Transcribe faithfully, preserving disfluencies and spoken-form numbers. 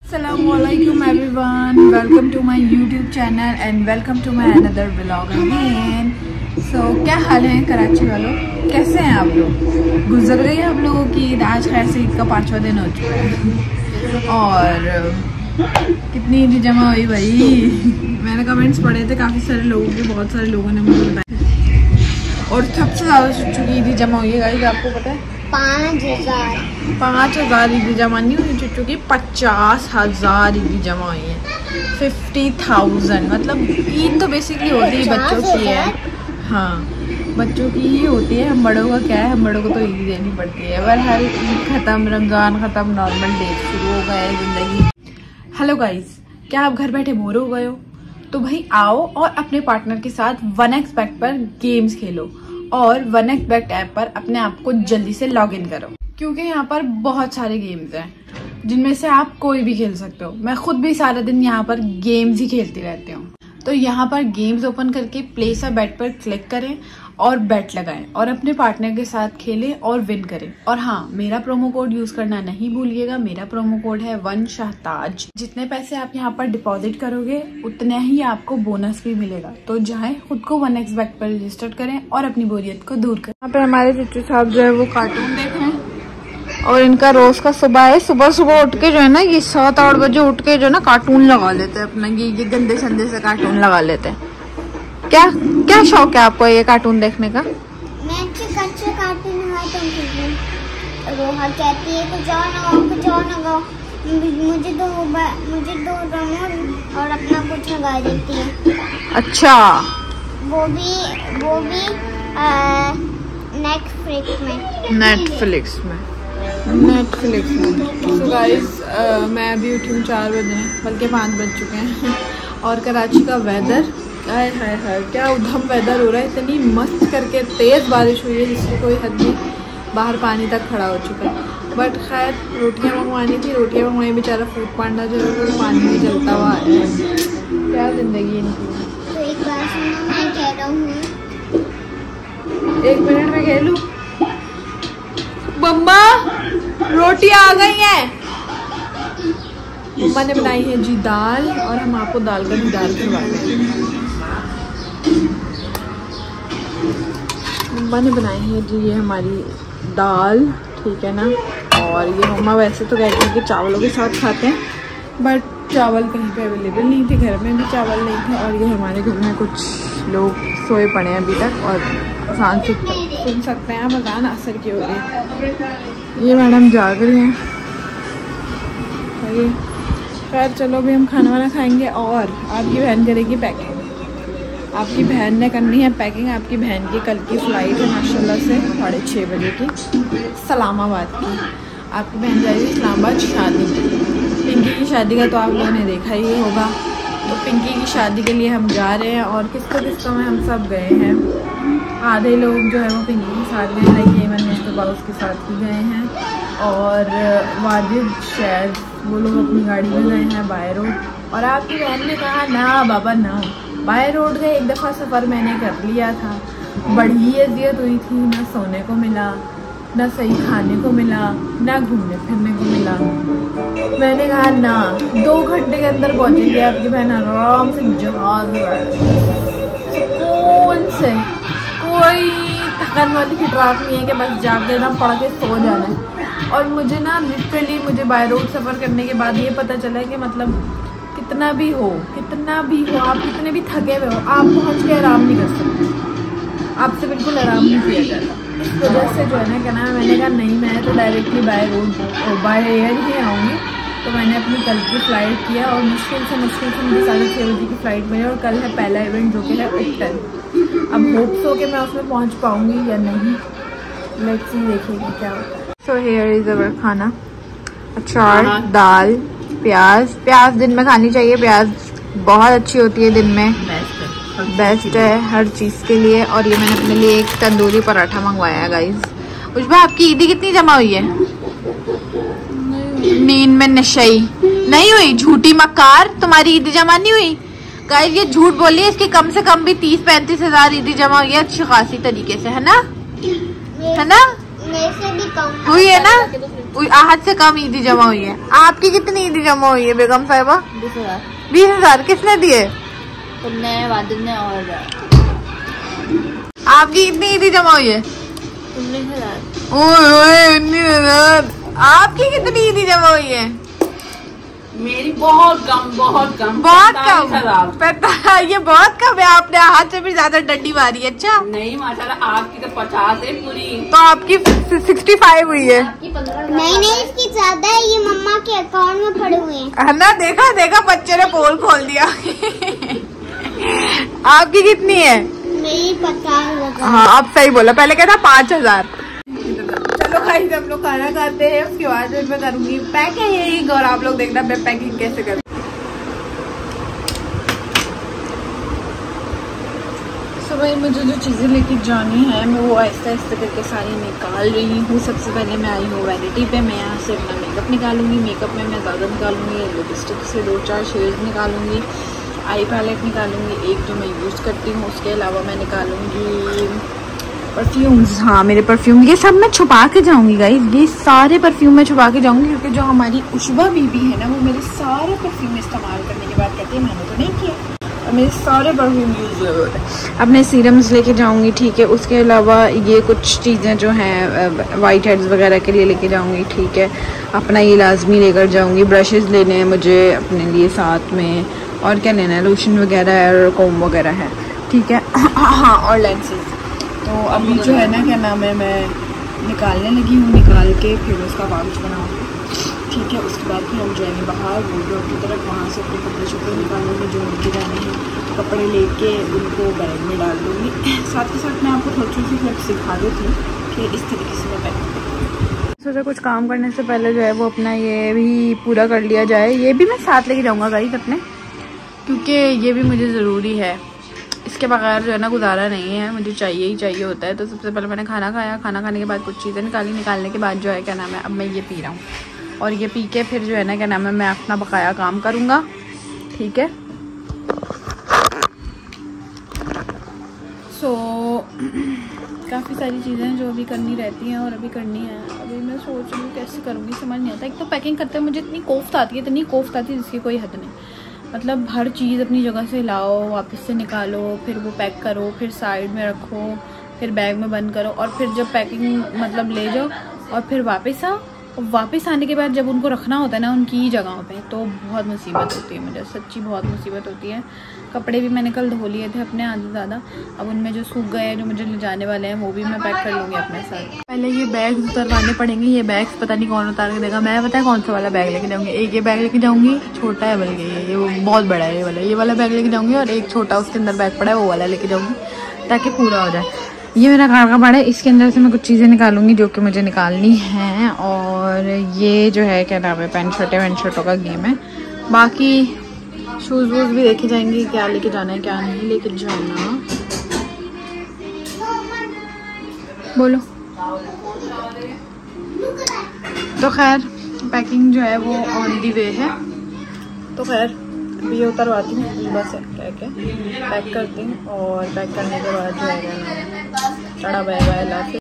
Assalamualaikum everyone, welcome to my YouTube channel and welcome to my another vlog again. So क्या हाल है कराची वालों, कैसे हैं आप लोग? गुजर गई है आप लोगों की ईद। आज खैर से ईद का पाँचवा दिन हो चुका है और कितनी ईद जमा हुई भाई। मैंने कमेंट्स पढ़े थे काफ़ी सारे लोगों के, बहुत सारे लोगों ने मुझे बताया और सबसे ज़्यादा चुच्चू की ईद जमा हुई है गाइस, आपको पता है पाँच हजार पाँच हजार ईदी जमा नहीं हुई चुच्चू की, पचास हजार ईदी जमा हुई है। फिफ्टी थाउजेंड मतलब ईद तो बेसिकली होती है बच्चों की है। हाँ बच्चों की ही होती है, हम बड़ों का क्या है, हम बड़ों को तो ईद देनी पड़ती है। पर हर ईद खत्म, रमजान खत्म, नॉर्मल डे शुरू हो गया है जिंदगी। हेलो गाइस, क्या आप घर बैठे बोर हो गए हो? तो भाई आओ और अपने पार्टनर के साथ वन एक्स बेट पर गेम्स खेलो और वन एक्स बेट ऐप पर अपने आप को जल्दी से लॉग इन करो, क्योंकि यहाँ पर बहुत सारे गेम्स हैं जिनमें से आप कोई भी खेल सकते हो। मैं खुद भी सारा दिन यहाँ पर गेम्स ही खेलती रहती हूँ। तो यहाँ पर गेम्स ओपन करके प्लेस अ बेट पर क्लिक करें और बेट लगाएं और अपने पार्टनर के साथ खेलें और विन करें। और हाँ, मेरा प्रोमो कोड यूज करना नहीं भूलिएगा। मेरा प्रोमो कोड है वन शाहताज। जितने पैसे आप यहाँ पर डिपॉजिट करोगे उतने ही आपको बोनस भी मिलेगा। तो जाएं, खुद को वन एक्स बेट पर रजिस्टर करें और अपनी बोरियत को दूर करें। यहाँ पे हमारे चच्चू साहब जो है वो कार्टून देख रहे हैं और इनका रोज का सुबह है। सुबह सुबह उठ के जो है ना, ये सात आठ बजे उठ के जो है ना कार्टून लगा लेते हैं अपना, ये ये गंदे संदे से कार्टून लगा लेते हैं। क्या क्या शौक है आपको ये कार्टून देखने का? मैं कच्चे कार्टून है तो रोहा कहती है कुछ और लगाओ, कुछ और लगाओ। मुझे दो मुझे दो रिमोट और अपना कुछ लगा देती है। अच्छा, वो भी वो भी नेटफ्लिक्स में नेटफ्लिक्स में नेटफ्लिक्स में तो गाइस, मैं अभी उठी हूँ चार बजे, बल्कि पाँच बज चुके हैं और कराची का वेदर हाय हाय हाय क्या उधम वेदर हो रहा है। इतनी मस्त करके तेज़ बारिश हुई है जिसकी कोई हद नहीं, बाहर पानी तक खड़ा हो चुका है। बट खैर रोटियां मंगवानी थी, रोटियां मंगवाई, बेचारा फूड पांडा जो है वो पानी में जलता हुआ आया है। क्या जिंदगी इनकी। तो एक बार सुनो, मैं कह रहा हूँ एक मिनट में खेलूं। मम्मा रोटी आ गई है। मम्मा ने बनाई है जी दाल और हम आपको दाल का भी दाल खिलवाते हैं। मम्मा ने बनाई है जी ये हमारी दाल, ठीक है ना। और ये मम्मा वैसे तो कहती है कि चावलों के साथ खाते हैं, बट चावल कहीं पे अवेलेबल नहीं थे, घर में भी चावल नहीं थे। और ये हमारे घर में कुछ लोग सोए पड़े हैं अभी तक और आसान से सुन सकते हैं मकान असर की हो रही। ये मैडम जाग रही हैं। खैर चलो अभी हम खाना वाना खाएंगे और आपकी बहन करेगी पैकिंग। आपकी बहन ने करनी है पैकिंग। आपकी बहन की कल की फ़्लाइट है माशाल्लाह से साढ़े छः बजे की, इस्लामाबाद की। आपकी बहन जाएगी इस्लामाबाद शादी। पिंकी की शादी का तो आप लोगों ने देखा ही होगा। तो पिंकी की शादी के लिए हम जा रहे हैं और किस्तों किस्तों में हम सब गए हैं। आधे लोग जो है वो पिंकी के साथ गए, लाइक एमन मुस्तफा उसके साथ ही गए हैं और वाजिद शायद वो लोग अपनी गाड़ी में गए हैं बाय रोड। और आपकी बहन ने कहा ना बाबा ना, बाय रोड गए। एक दफ़ा सफ़र मैंने कर लिया था, बड़ी अजियत हुई थी, ना सोने को मिला, ना सही खाने को मिला, ना घूमने फिरने को मिला। मैंने कहा ना, दो घंटे के अंदर पहुंचेगी आपकी बहन आराम से जहाज सुकून से, कोई थकन वाली फिटराक नहीं है कि बस जाके ना पढ़ के सो जाना है। और मुझे ना लिटरली मुझे बाय रोड सफ़र करने के बाद ये पता चला कि मतलब कितना भी हो कितना भी हो आप कितने भी थके हुए हो, आप पहुंच के आराम नहीं कर सकते। आपसे बिल्कुल आराम नहीं किया जाता। इस वजह से जो है ना कहना, मैंने कहा नहीं, मैं तो directly by road by air ही आऊँगी। तो मैंने अपनी कल की फ़्लाइट किया और मुश्किल से मुश्किल से मुझे साढ़े छः बजे की फ़्लाइट मिली और कल है पहला इवेंट जो कि है उपटन। अब होप्स हो कि मैं उसमें पहुँच पाऊँगी या नहीं, लेट्स सी, देखेंगे क्या होता है। सो हियर इज़ अवर खाना, अचार, दाल, प्याज। प्याज दिन में खानी चाहिए, प्याज बहुत अच्छी होती है दिन में, बेस्ट है हर चीज़ के लिए। और ये मैंने अपने लिए एक तंदूरी पराठा मंगवाया है गाइस। उस आपकी ईदी कितनी जमा हुई है? नींद में नशई नहीं हुई, झूठी मक्कार, तुम्हारी ईदी जमा नहीं हुई गाइस। ये झूठ बोली है, इसकी कम से कम भी तीस पैंतीस हजार ईदी जमा हुई है अच्छी खासी तरीके से, है ना, है ना, मेरे से भी कम हुई है ना। आहत से कम ईदी जमा हुई है। आपकी कितनी ईदी जमा हुई है बेगम साहिबा? बीस हजार। बीस हजार किसने दिए? तुमने, वादिल ने और आपकी कितनी ईदी जमा हुई है? उन्नीस हजार। ओए उन्नीस हजार। आपकी कितनी ईदी जमा हुई है? मेरी बहुत कम, बहुत कम, बहुत कम। पता ये बहुत कम है। आपने हाथ से भी ज्यादा डंडी मारी है। अच्छा नहीं माशाल्लाह, आपकी तो पचास है पूरी। तो आपकी सिक्सटी फाइव हुई है। नहीं नहीं इसकी ज्यादा है, ये मम्मा के अकाउंट में पड़े हुए हैं। है ना, देखा देखा बच्चे ने पोल खोल दिया। आपकी कितनी है? मेरी पचास हजार। हाँ अब सही बोला, पहले क्या था पाँच हजार। चलो भाई हम लोग खाना खाते हैं, उसके बाद मैं करूंगी पैकिंग और आप लोग देखना मैं पैकिंग कैसे करूँ। तो भाई मुझे जो चीज़ें लेके जानी है मैं वो आहिस्ता आहिस्ता करके सारी निकाल रही हूँ। सबसे पहले मैं आई हूँ वैनिटी पे। मैं यहाँ से अपना मेकअप निकालूंगी। मेकअप में मैं ज़्यादा निकालूंगी, लिपस्टिक से दो चार शेड्स निकालूंगी, आई पैलेट निकालूंगी एक जो मैं यूज़ करती हूँ। उसके अलावा मैं निकालूंगी परफ्यूम्स। हाँ मेरे परफ्यूम ये सब मैं छुपा के जाऊंगी गाइस, ये सारे परफ्यूम मैं छुपा के जाऊंगी क्योंकि जो हमारी उशबा बीबी है ना वो मेरे सारे परफ्यूम इस्तेमाल करने के बाद कहती है मैंने तो नहीं किया और मेरे सारे परफ्यूम यूज हुए होते हैं। अपने सीरम्स लेके जाऊंगी, ठीक है। उसके अलावा ये कुछ चीज़ें जो हैं वाइट हेड्स वगैरह के लिए लेके जाऊंगी, ठीक है। अपना ये लाजमी लेकर जाऊंगी। ब्रशेज़ लेने हैं मुझे अपने लिए साथ में, और क्या लेना है, लोशन वगैरह और कोम वगैरह है, ठीक है। हाँ और लेंसेज। तो अभी जो है ना क्या नाम है मैं निकालने लगी हूँ, निकाल के फिर उसका पाउच बनाऊँगी, ठीक है। उसके बाद फिर हम जाएंगे बाहर वॉर्डरोब की तरफ, वहाँ से अपने कपड़े शपड़े निकालूंगी जो उनके जाने हैं, कपड़े लेके उनको बैग में डाल दूँगी। साथ ही साथ मैं आपको थोड़ी छोटी सी क्लिप सिखा देती हूँ कि इस तरीके से मैं पैक सोचा कुछ काम करने से पहले जो है वो अपना ये भी पूरा कर लिया जाए। ये भी मैं साथ लेके जाऊँगा गाइस अपने, क्योंकि ये भी मुझे ज़रूरी है। इसके बगैर जो है ना गुजारा नहीं है, मुझे चाहिए ही चाहिए होता है। तो सबसे पहले मैंने खाना खाया, खाना खाने के बाद कुछ चीज़ें निकाली, निकालने के बाद जो है क्या नाम है अब मैं ये पी रहा हूँ, और ये पी के फिर जो है ना क्या नाम है मैं अपना बकाया काम करूँगा, ठीक है। सो so, काफ़ी सारी चीज़ें जो अभी करनी रहती हैं और अभी करनी है। अभी मैं सोच रही हूँ कैसे करूँगी, समझ नहीं आता। एक तो पैकिंग करते हुए मुझे इतनी कोफ्त आती है, इतनी कोफ्त आती है जिसकी कोई हद नहीं। मतलब हर चीज़ अपनी जगह से लाओ, वापस से निकालो, फिर वो पैक करो, फिर साइड में रखो, फिर बैग में बंद करो, और फिर जब पैकिंग मतलब ले जाओ और फिर वापस आओ, और वापस आने के बाद जब उनको रखना होता है ना उनकी जगहों पे, तो बहुत मुसीबत होती है मुझे, सच्ची बहुत मुसीबत होती है। कपड़े भी मैंने कल धो लिए थे अपने आधे ज़्यादा, अब उनमें जो सूख गए हैं जो मुझे ले जाने वाले हैं वो भी मैं पैक कर लूँगी अपने साथ। पहले ये बैग उतरवाने पड़ेंगे। ये बैग पता नहीं कौन उतार के देगा, मैं पता है कौन सा वाला बैग लेके जाऊँगी। एक ये बैग लेके जाऊँगी, छोटा है बल्कि ये ये वो बहुत बड़ा है ये वाला, ये वाला बैग लेके जाऊँगी, और एक छोटा उसके अंदर बैग पड़ा है वो वाला लेके जाऊँगी ताकि पूरा हो जाए। ये मेरा कार का बड़ा है, इसके अंदर से मैं कुछ चीज़ें निकालूंगी जो कि मुझे निकालनी हैं, और ये जो है क्या नाम है पैंट शर्ट है, पैंट शर्टों का गेम है। बाकी शूज़ वूज़ भी देखे जाएंगे क्या लेके जाना है क्या नहीं लेके जाना। बोलो। तो खैर पैकिंग जो है वो ऑन दी वे है। तो खैर अभी ये उतरवाती हूँ बस है क्या क्या पैक करती हूँ, और पैक करने के बाद जो है टाटा बाय बाय ला के